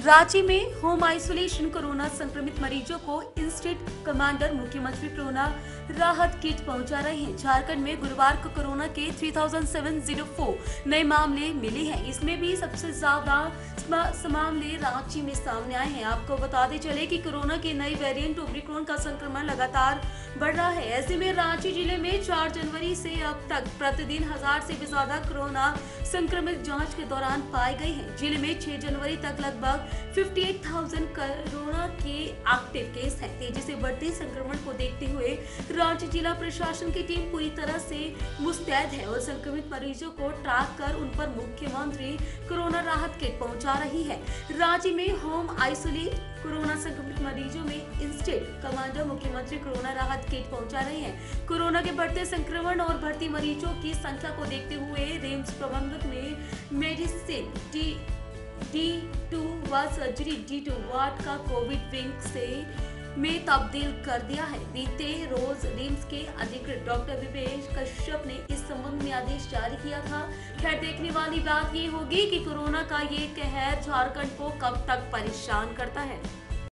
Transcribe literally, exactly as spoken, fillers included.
रांची में home isolation corona संक्रमित मरीजों को इंस्टेंट कमांडर मुख्यमंत्री कोरोना राहत किट पहुंचा रहे हैं। झारखंड में गुरुवार को कोरोना के तीन हज़ार सात सौ चार नए मामले मिले हैं। इसमें भी सबसे ज्यादा मामले रांची में सामने आए हैं। आपको बताते चले कि कोरोना के नए वेरिएंट ओमिक्रॉन का संक्रमण लगातार बढ़ रहा है। ऐसे में रांची जिले में चार जनवरी से अब तक प्रतिदिन हजार से भी ज्यादा कोरोना संक्रमित जांच के दौरान पाए गए हैं। जिले में छह जनवरी तक लगभग अट्ठावन हज़ार कोरोना के एक्टिव केस हैं। तेजी से बढ़ते संक्रमण को देखते हुए रांची जिला प्रशासन की टीम पूरी तरह से मुस्तैद है और संक्रमित मरीजों को ट्रैक कर उन पर मुख्यमंत्री कोरोना राहत किट पहुंचा रही है। रांची में होम आइसोलेट कोरोना संक्रमित मरीजों में इंस्टेंट कमांडर मुख्यमंत्री कोरोना राहत किट पहुंचा रहे हैं। कोरोना के बढ़ते संक्रमण और भर्ती मरीजों की संख्या को देखते हुए रिम्स प्रबंधक ने मेडिसिन डी डी टू व सर्जरी डी टू वार्ड का कोविड विंग से में तब्दील कर दिया है। बीते रोज रिम्स के अधिकृत डॉक्टर विवेश कश्यप ने इस संबंध में आदेश जारी किया था। खैर, देखने वाली बात ये होगी कि कोरोना का ये कहर झारखंड को कब तक परेशान करता है।